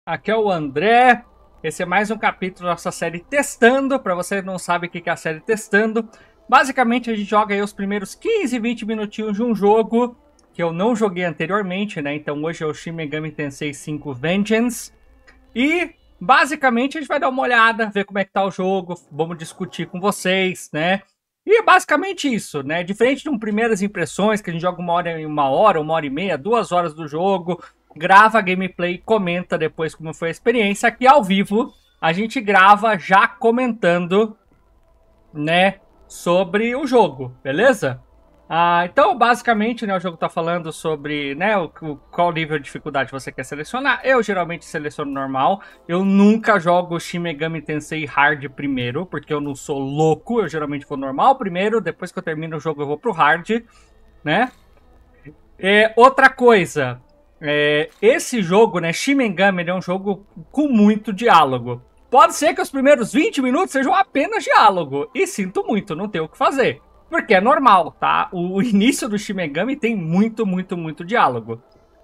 Aqui é o André. Esse é mais um capítulo da nossa série Testando. Para você que não sabe o que é a série Testando, basicamente a gente joga aí os primeiros 15, 20 minutinhos de um jogo que eu não joguei anteriormente, né? Então hoje é o Shin Megami Tensei 5 Vengeance. E basicamente a gente vai dar uma olhada, ver como é que tá o jogo, vamos discutir com vocês, né? E é basicamente isso, né? Diferente de primeiras impressões, que a gente joga uma hora e meia, 2 horas do jogo, grava a gameplay e comenta depois como foi a experiência. Aqui ao vivo, a gente grava já comentando, né, sobre o jogo, beleza? Então, basicamente, né, o jogo tá falando sobre, né, qual nível de dificuldade você quer selecionar. Eu geralmente seleciono normal. Eu nunca jogo Shin Megami Tensei Hard primeiro, porque eu não sou louco. Eu geralmente vou normal primeiro, depois que eu termino o jogo eu vou pro Hard, né? Outra coisa, esse jogo, né, Shin Megami, ele é um jogo com muito diálogo. Pode ser que os primeiros 20 minutos sejam apenas diálogo, e sinto muito, não tem o que fazer. Porque é normal, tá? O início do Shin Megami tem muito diálogo.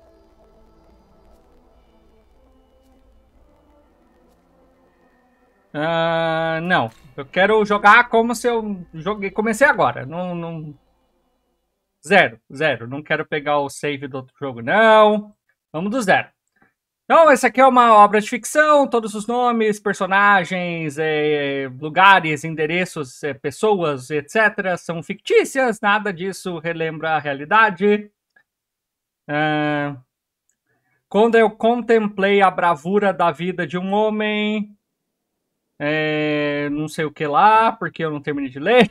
Não. Eu quero jogar como se eu comecei agora. Não. Zero. Não quero pegar o save do outro jogo, não. Vamos do zero. Então, essa aqui é uma obra de ficção, todos os nomes, personagens, lugares, endereços, pessoas, etc. são fictícias, nada disso relembra a realidade. Quando eu contemplei a bravura da vida de um homem, não sei o que lá, porque eu não terminei de ler.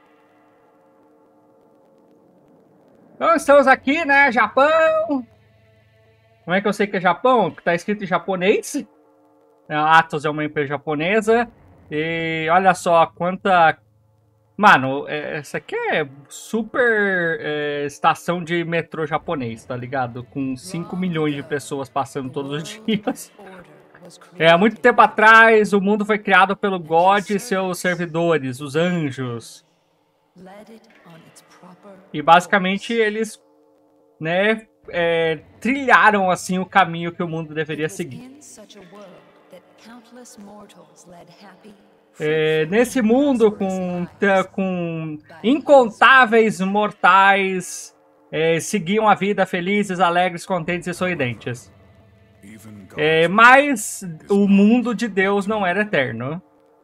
Então, estamos aqui, né, Japão. Como é que eu sei que é Japão? Porque tá escrito em japonês. A Atos é uma empresa japonesa. E olha só quanta... Mano, essa aqui é super estação de metrô japonês, tá ligado? Com 5 milhões de pessoas passando todos os dias. Há muito tempo atrás, o mundo foi criado pelo God e seus servidores, os anjos. E basicamente eles, né, trilharam assim o caminho que o mundo deveria seguir. Nesse mundo com incontáveis mortais seguiam a vida felizes, alegres, contentes e sorridentes. Mas o mundo de Deus não era eterno.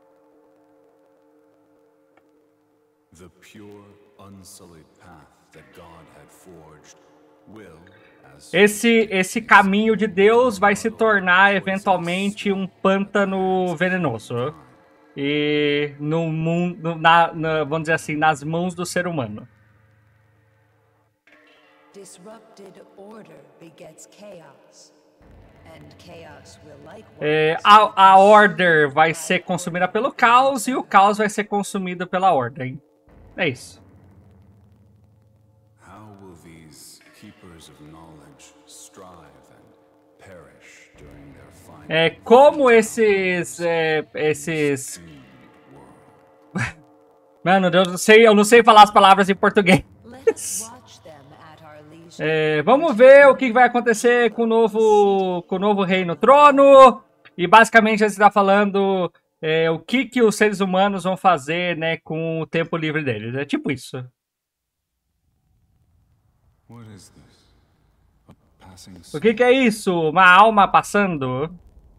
Esse caminho de Deus vai se tornar eventualmente um pântano venenoso. E no mundo, vamos dizer assim, nas mãos do ser humano. A Order vai ser consumida pelo caos e o caos vai ser consumido pela Ordem. É isso. Como esses Mano, eu não sei falar as palavras em português. Vamos ver o que vai acontecer com o novo Rei no Trono. E basicamente ele está falando o que os seres humanos vão fazer, né, com o tempo livre deles. É tipo isso. O que é isso? Uma alma passando?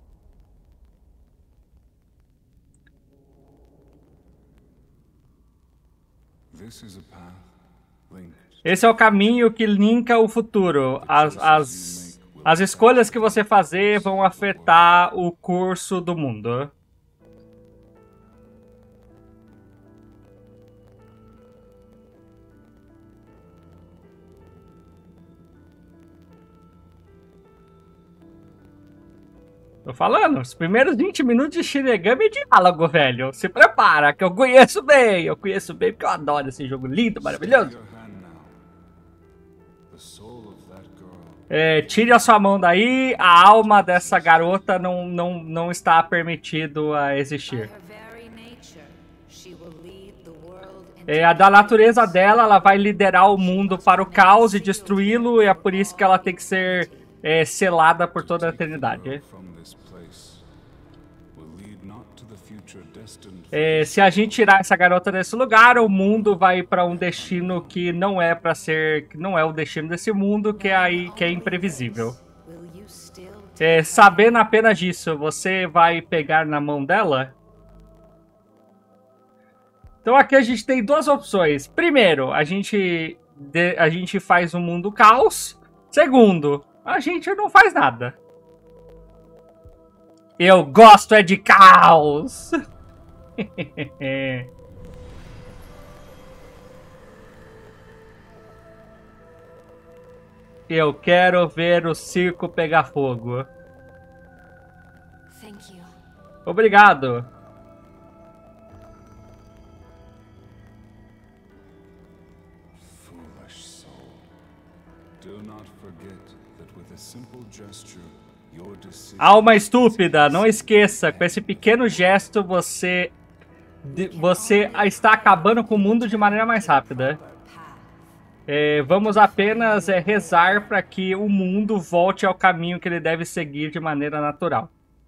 Esse é o caminho que linka o futuro. As escolhas que você fazer vão afetar o curso do mundo. Tô falando, os primeiros 20 minutos de Shin Megami é diálogo, velho. Se prepara, que eu conheço bem. Eu conheço bem porque eu adoro esse jogo lindo, maravilhoso. Tire a sua mão daí. A alma dessa garota não está permitido a existir. Da natureza dela, ela vai liderar o mundo para o caos e destruí-lo. E é por isso que ela tem que ser selada por toda a eternidade. Se a gente tirar essa garota desse lugar, o mundo vai para um destino que não é para ser, que não é o destino desse mundo, que é imprevisível. Sabendo apenas disso, você vai pegar na mão dela? Então aqui a gente tem duas opções. Primeiro, a gente faz um mundo caos. Segundo, a gente não faz nada. Eu gosto de caos! Eu quero ver o circo pegar fogo. Obrigado. Alma estúpida, não esqueça, com esse pequeno gesto você está acabando com o mundo de maneira mais rápida. Vamos apenas rezar para que o mundo volte ao caminho que ele deve seguir de maneira natural.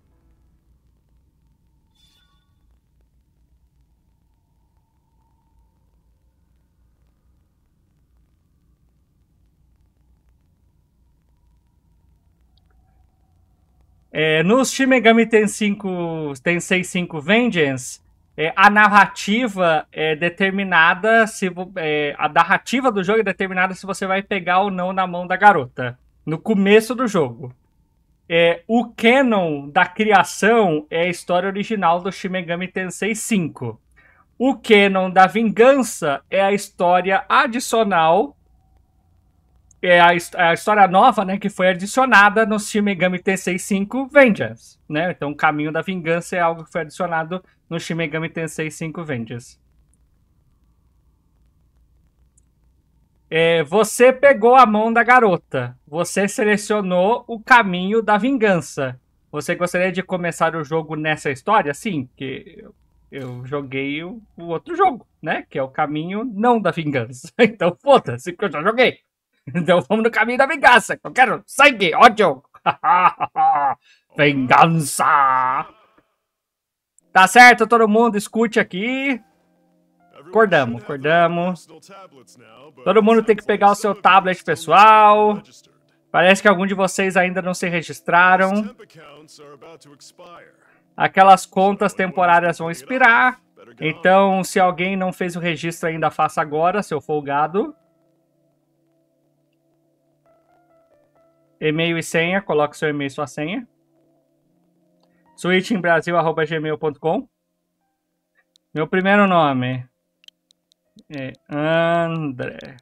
No Shin Megami Tensei 5 Vengeance, a narrativa é determinada a narrativa do jogo é determinada se você vai pegar ou não na mão da garota no começo do jogo. O canon da criação é a história original do Shin Megami Tensei 5. O canon da vingança é a história adicional. A história nova, né, que foi adicionada no Shin Megami Tensei 5 Vengeance, né? Então, o caminho da vingança é algo que foi adicionado no Shin Megami Tensei 5 Vengeance. Você pegou a mão da garota. Você selecionou o caminho da vingança. Você gostaria de começar o jogo nessa história? Sim, que eu joguei o outro jogo, né? Que é o caminho não da vingança. Então, foda-se que eu já joguei. Então vamos no caminho da vingança. Eu quero sangue, ódio. Vingança. Tá certo, todo mundo, escute aqui. Acordamos. Todo mundo tem que pegar o seu tablet pessoal. Parece que algum de vocês ainda não se registraram. Aquelas contas temporárias vão expirar. Então, se alguém não fez o registro ainda, faça agora, seu folgado. E-mail e senha, coloque seu e-mail e sua senha. switchembrasil@gmail.com. Meu primeiro nome é André.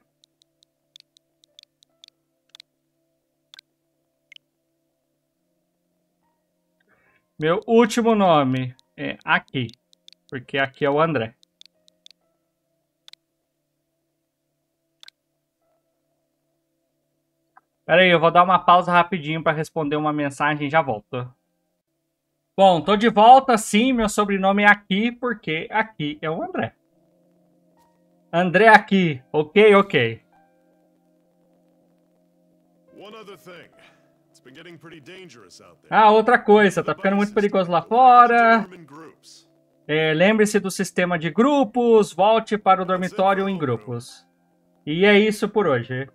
Meu último nome é aqui, porque aqui é o André. Pera aí, eu vou dar uma pausa rapidinho para responder uma mensagem e já volto. Bom, tô de volta, sim, meu sobrenome é aqui, porque aqui é o André. André aqui, ok. Outra coisa, tá ficando muito perigoso lá fora. Lembre-se do sistema de grupos, volte para o dormitório em grupos. E é isso por hoje.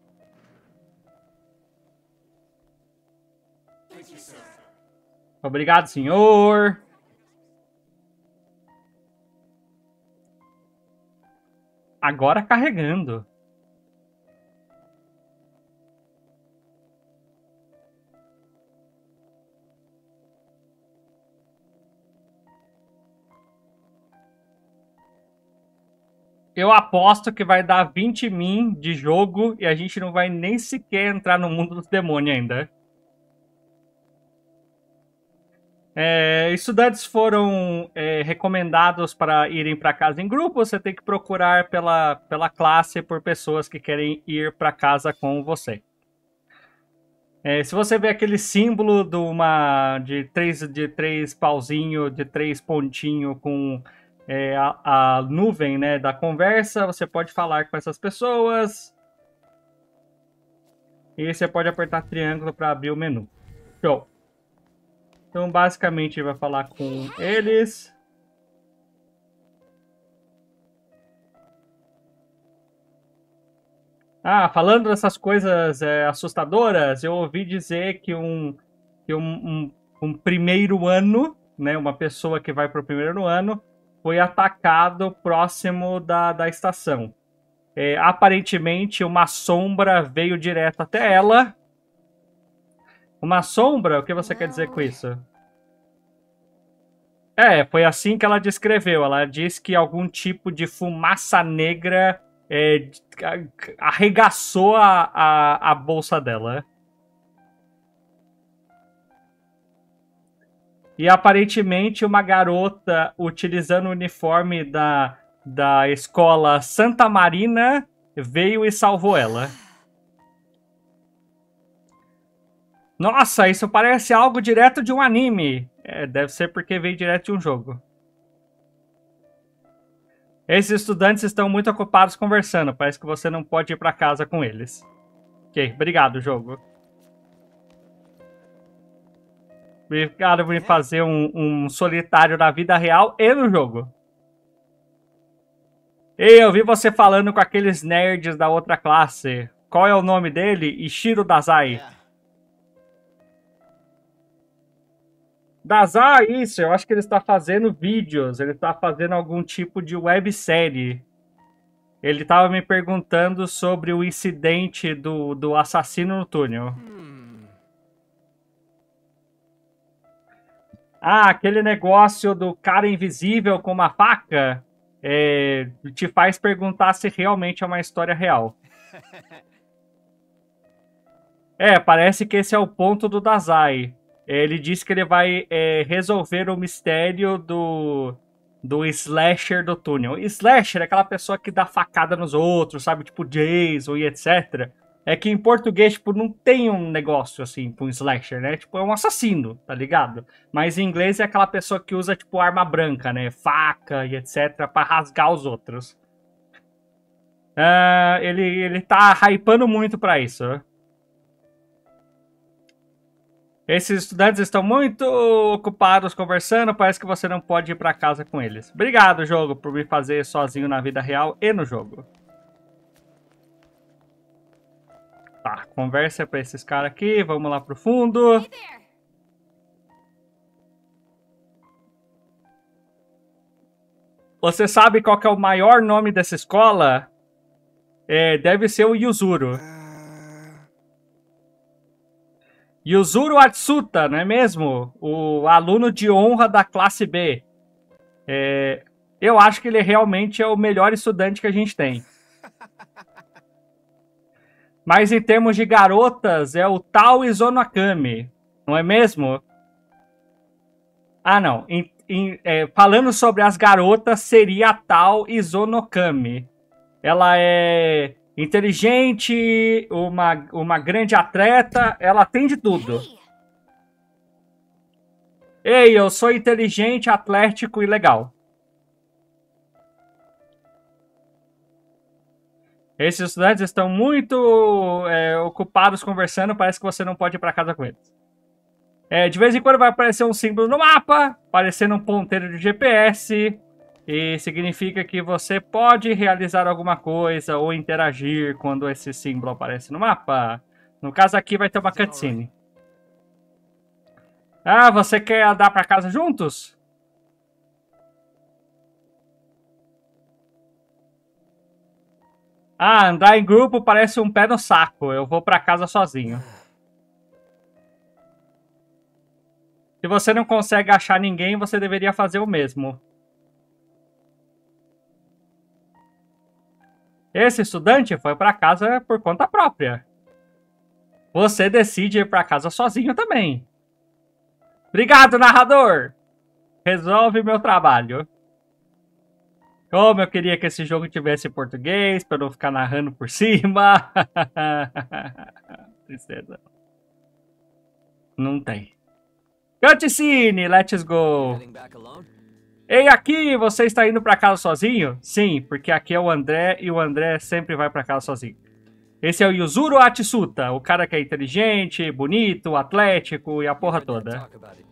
Obrigado, senhor. Agora carregando. Eu aposto que vai dar 20 min de jogo e a gente não vai nem sequer entrar no mundo dos demônios ainda. Estudantes foram recomendados para irem para casa em grupo. Você tem que procurar pela classe por pessoas que querem ir para casa com você. Se você vê aquele símbolo de três pauzinhos, de três pontinhos com a nuvem, né, da conversa, você pode falar com essas pessoas. E você pode apertar triângulo para abrir o menu. Show. Então, basicamente, ele vai falar com eles. Ah, falando dessas coisas assustadoras, eu ouvi dizer que um primeiro ano, né, uma pessoa que vai para o primeiro ano, foi atacado próximo da estação. Aparentemente, uma sombra veio direto até ela. Uma sombra? O que você quer dizer com isso? Foi assim que ela descreveu. Ela disse que algum tipo de fumaça negra arregaçou a bolsa dela. E aparentemente uma garota utilizando o uniforme da escola Santa Marina veio e salvou ela. Nossa, isso parece algo direto de um anime. Deve ser porque veio direto de um jogo. Esses estudantes estão muito ocupados conversando. Parece que você não pode ir para casa com eles. Ok, obrigado, jogo. Obrigado por me fazer um solitário na vida real e no jogo. Ei, eu vi você falando com aqueles nerds da outra classe. Qual é o nome dele? Ishiro Dazai. Dazai, isso. Eu acho que ele está fazendo vídeos. Ele está fazendo algum tipo de websérie. Ele estava me perguntando sobre o incidente do assassino no túnel. Ah, aquele negócio do cara invisível com uma faca te faz perguntar se realmente é uma história real. Parece que esse é o ponto do Dazai. Ele disse que ele vai resolver o mistério do slasher do túnel. Slasher é aquela pessoa que dá facada nos outros, sabe? Tipo Jason e etc. É que em português, tipo, não tem um negócio assim com slasher, né? Tipo, é um assassino, tá ligado? Mas em inglês é aquela pessoa que usa, tipo, arma branca, né? Faca e etc. pra rasgar os outros. Ele tá hypando muito pra isso. Esses estudantes estão muito ocupados conversando, parece que você não pode ir pra casa com eles. Obrigado, jogo, por me fazer sozinho na vida real e no jogo. Tá, conversa pra esses caras aqui, vamos lá pro fundo. Você sabe qual que é o maior nome dessa escola? Deve ser o Yuzuru. Yuzuru Atsuta, não é mesmo? O aluno de honra da classe B. Eu acho que ele realmente é o melhor estudante que a gente tem. Mas em termos de garotas, é o Tao Izonokami, não é mesmo? Ah, não. Falando sobre as garotas, seria a Tao Izonokami. Ela é inteligente, uma grande atleta, ela tem de tudo. Ei, eu sou inteligente, atlético e legal. Esses estudantes estão muito ocupados conversando, parece que você não pode ir para casa com eles. De vez em quando vai aparecer um símbolo no mapa, parecendo um ponteiro de GPS, e significa que você pode realizar alguma coisa ou interagir quando esse símbolo aparece no mapa. No caso aqui vai ter uma cutscene. Ah, você quer andar para casa juntos? Ah, andar em grupo parece um pé no saco. Eu vou para casa sozinho. Se você não consegue achar ninguém, você deveria fazer o mesmo. Esse estudante foi para casa por conta própria. Você decide ir para casa sozinho também. Obrigado, narrador! Resolve meu trabalho. Como eu queria que esse jogo tivesse em português, para não ficar narrando por cima. Tristeza. Não tem. Cutscene, let's go. Ei, aqui, você está indo para casa sozinho? Sim, porque aqui é o André e o André sempre vai para casa sozinho. Esse é o Yuzuru Atsuta, o cara que é inteligente, bonito, atlético e a porra toda.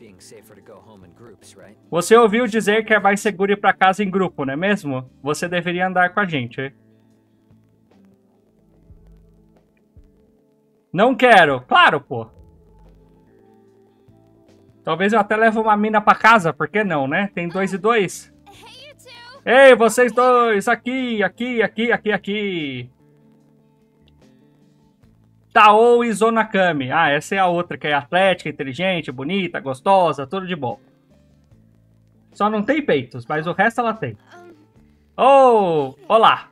Você ouviu dizer que é mais seguro ir pra casa em grupo, não é mesmo? Você deveria andar com a gente. Não quero. Claro, pô. Talvez eu até leve uma mina pra casa, por que não, né? Tem 2 e 2. Ei, vocês dois! Aqui, aqui, aqui, aqui, aqui. Tao e Zonakami. Ah, essa é a outra, que é atlética, inteligente, bonita, gostosa, tudo de bom. Só não tem peitos, mas o resto ela tem. Oh, olá.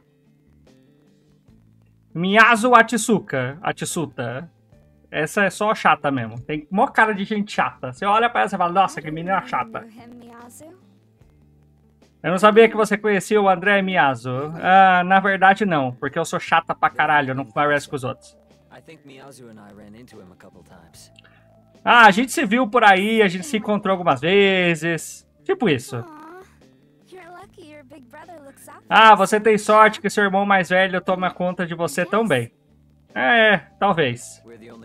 Miyazu Atsuta. Essa é só chata mesmo. Tem mó cara de gente chata. Você olha pra ela e fala, nossa, que menina chata. Eu não sabia que você conhecia o André Miyazu. Ah, na verdade não, porque eu sou chata pra caralho, eu não converso com os outros. Ah, a gente se viu por aí, a gente se encontrou algumas vezes. Tipo isso. Ah, você tem sorte que seu irmão mais velho toma conta de você tão bem. É, talvez.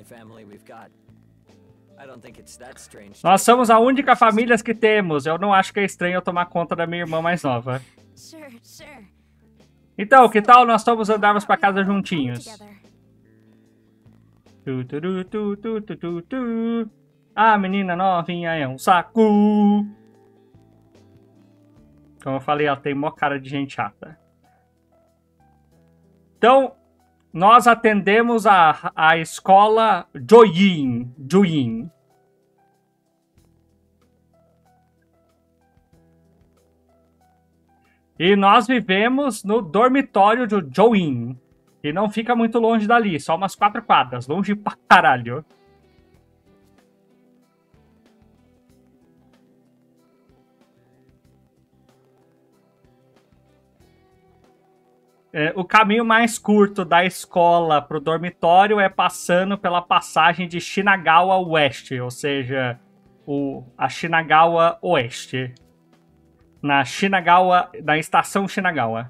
Nós somos a única família que temos. Eu não acho que é estranho eu tomar conta da minha irmã mais nova. Então, que tal nós todos andarmos pra casa juntinhos? A menina novinha é um saco. Como eu falei, ela tem mó cara de gente chata. Então, nós atendemos a escola Join. E nós vivemos no dormitório do Join. Que não fica muito longe dali, só umas 4 quadras. Longe pra caralho. O caminho mais curto da escola pro dormitório é passando pela passagem de Shinagawa Oeste, ou seja, a Shinagawa Oeste. Na estação Shinagawa.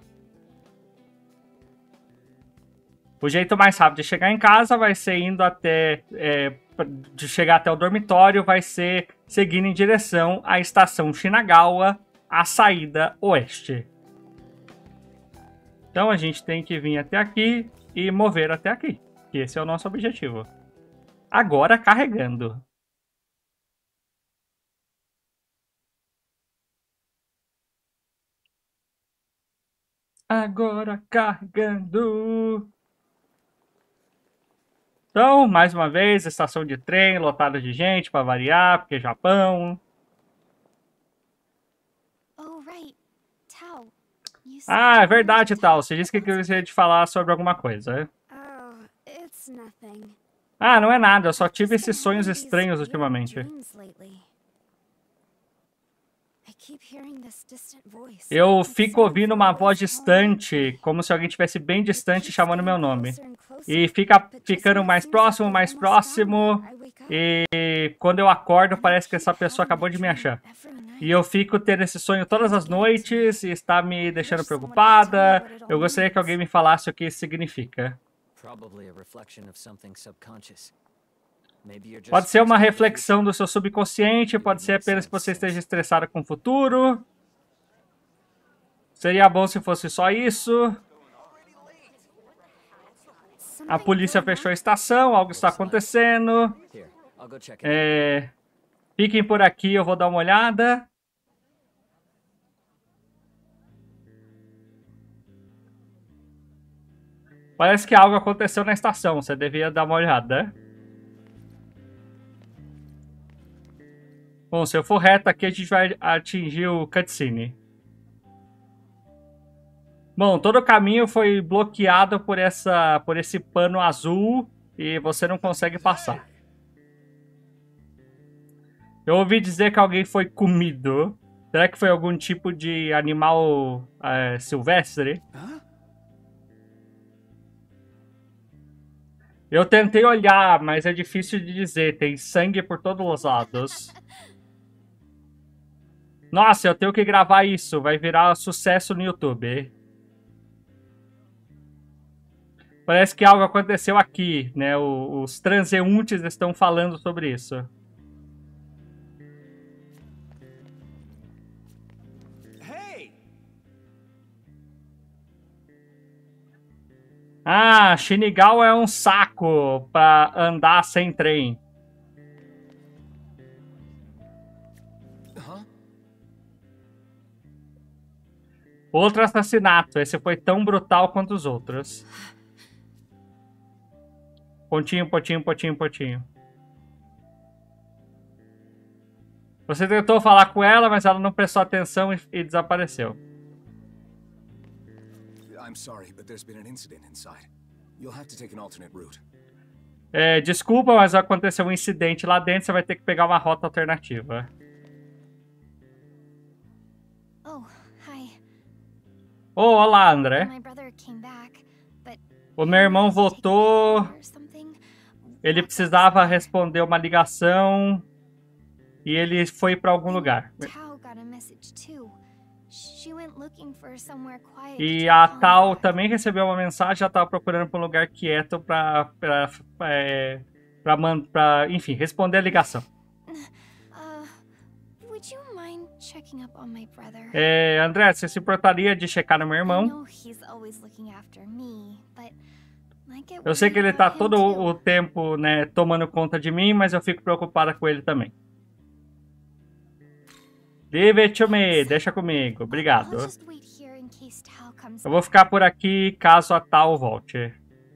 O jeito mais rápido de chegar em casa vai ser indo até... de chegar até o dormitório, vai ser seguindo em direção à estação Shinagawa, a saída oeste. Então a gente tem que vir até aqui e mover até aqui. Que esse é o nosso objetivo. Agora carregando. Agora carregando. Então, mais uma vez, estação de trem lotada de gente para variar, porque Japão. Ah, é verdade, Tal. Você disse que queria te falar sobre alguma coisa. Ah, não é nada. Eu só tive esses sonhos estranhos ultimamente. Eu fico ouvindo uma voz distante, como se alguém estivesse bem distante chamando meu nome. E fica ficando mais próximo, mais próximo. E quando eu acordo, parece que essa pessoa acabou de me achar. E eu fico tendo esse sonho todas as noites e está me deixando preocupada. Eu gostaria que alguém me falasse o que isso significa. Pode ser uma reflexão do seu subconsciente, pode ser apenas que você esteja estressado com o futuro. Seria bom se fosse só isso. A polícia fechou a estação, algo está acontecendo. Fiquem por aqui, eu vou dar uma olhada. Parece que algo aconteceu na estação, você devia dar uma olhada. Bom, se eu for reto aqui, a gente vai atingir o cutscene. Bom, todo o caminho foi bloqueado por esse pano azul e você não consegue passar. Eu ouvi dizer que alguém foi comido. Será que foi algum tipo de animal silvestre? Eu tentei olhar, mas é difícil de dizer. Tem sangue por todos os lados. Nossa, eu tenho que gravar isso. Vai virar sucesso no YouTube. Parece que algo aconteceu aqui, né? Os transeuntes estão falando sobre isso. Ah, Shinigawa é um saco pra andar sem trem. Outro assassinato. Esse foi tão brutal quanto os outros. Pontinho, pontinho, pontinho, pontinho. Você tentou falar com ela, mas ela não prestou atenção e desapareceu. Desculpa, mas aconteceu um incidente lá dentro, você vai ter que pegar uma rota alternativa. Oh, olá, André. O meu irmão voltou. Ele precisava responder uma ligação e ele foi para algum lugar. E a Tal também recebeu uma mensagem, ela estava procurando por um lugar quieto para enfim, responder a ligação. André, você se importaria de checar no meu irmão? Eu sei que ele tá todo o tempo, né, tomando conta de mim, mas eu fico preocupada com ele também. Leave it to me, deixa comigo, obrigado. Eu vou ficar por aqui caso a Tal volte.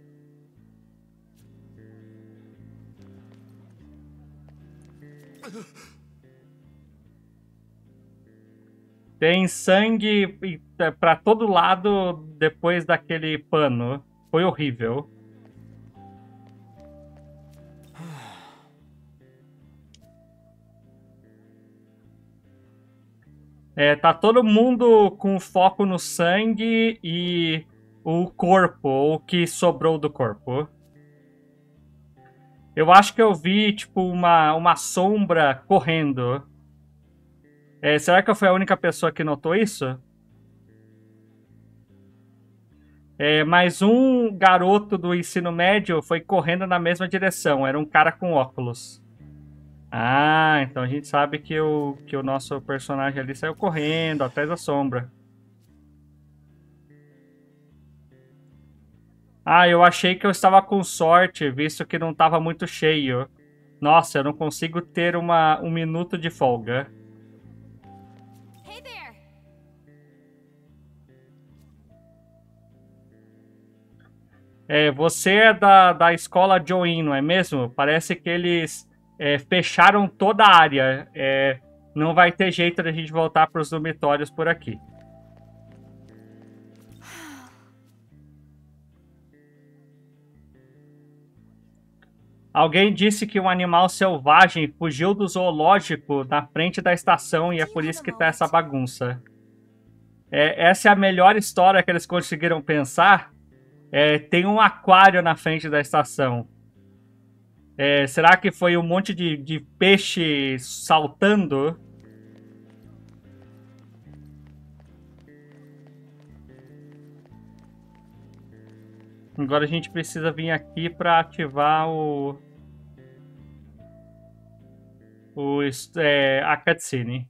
Tem sangue pra todo lado depois daquele pano. Foi horrível. Tá todo mundo com foco no sangue e o corpo, ou o que sobrou do corpo. Eu acho que eu vi, tipo, uma sombra correndo. Será que eu fui a única pessoa que notou isso? Mas um garoto do ensino médio foi correndo na mesma direção. Era um cara com óculos. Ah, então a gente sabe que o nosso personagem ali saiu correndo atrás da sombra. Ah, eu achei que eu estava com sorte, visto que não estava muito cheio. Nossa, eu não consigo ter um minuto de folga. Você é da escola Join, não é mesmo? Parece que eles fecharam toda a área. Não vai ter jeito de a gente voltar para os dormitórios por aqui. Alguém disse que um animal selvagem fugiu do zoológico na frente da estação e é por isso que tá essa bagunça. Essa é a melhor história que eles conseguiram pensar. Tem um aquário na frente da estação. Será que foi um monte de peixe saltando? Agora a gente precisa vir aqui para ativar a cutscene.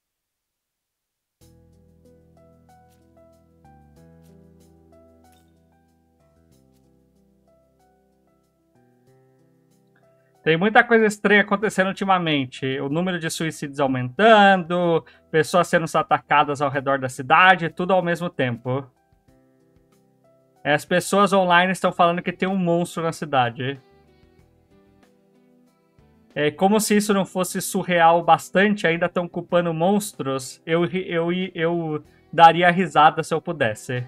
Tem muita coisa estranha acontecendo ultimamente. O número de suicídios aumentando, pessoas sendo atacadas ao redor da cidade, tudo ao mesmo tempo. As pessoas online estão falando que tem um monstro na cidade. Como se isso não fosse surreal bastante, ainda estão culpando monstros. Eu daria risada se eu pudesse.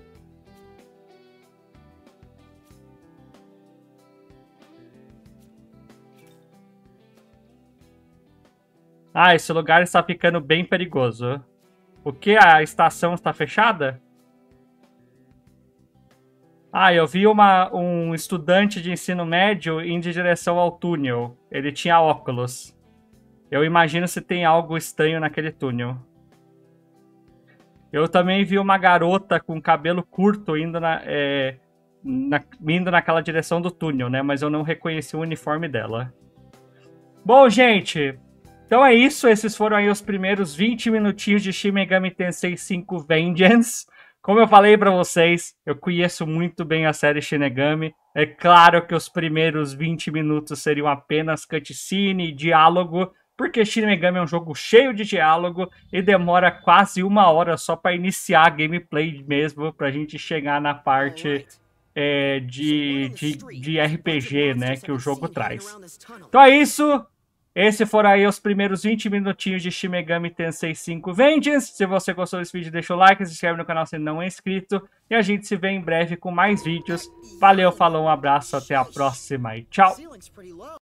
Ah, esse lugar está ficando bem perigoso. O que? A estação está fechada? Ah, eu vi um estudante de ensino médio indo em direção ao túnel. Ele tinha óculos. Eu imagino se tem algo estranho naquele túnel. Eu também vi uma garota com cabelo curto indo indo naquela direção do túnel, né? Mas eu não reconheci o uniforme dela. Bom, gente, então é isso. Esses foram aí os primeiros 20 minutinhos de Shin Megami Tensei 5 Vengeance. Como eu falei pra vocês, eu conheço muito bem a série Shin Megami. É claro que os primeiros 20 minutos seriam apenas cutscene e diálogo, porque Shin Megami é um jogo cheio de diálogo e demora quase 1 hora só para iniciar a gameplay mesmo, pra gente chegar na parte de RPG, né, que o jogo traz. Então é isso. Esses foram aí os primeiros 20 minutinhos de Shin Megami Tensei 5 Vengeance. Se você gostou desse vídeo, deixa o like, se inscreve no canal se não é inscrito. E a gente se vê em breve com mais vídeos. Valeu, falou, um abraço, até a próxima e tchau!